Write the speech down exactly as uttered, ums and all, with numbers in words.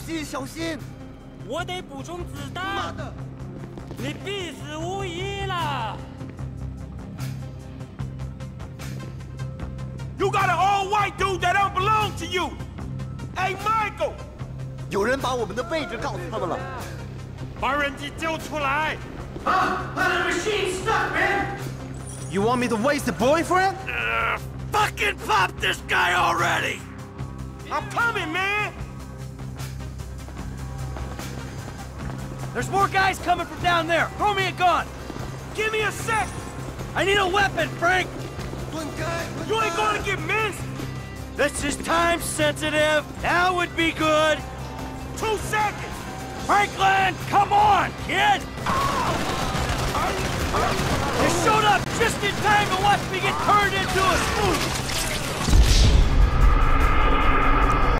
心小心！ 我得补充子弹。 妈的！ 你必死无疑了。 You got an all-white dude that don't belong to you. Hey, Michael. 有人把我们的位置告诉他们了。 把人机救出来。 Huh? The machine's stuck, man! You want me to waste a boyfriend? Uh, fucking pop this guy already! I'm coming, man! There's more guys coming from down there. Throw me a gun. Give me a sec! I need a weapon, Frank. You ain't gonna get minced! This is time sensitive. That would be good. Two seconds! Franklin, come on, kid! You showed up just in time to watch me get turned into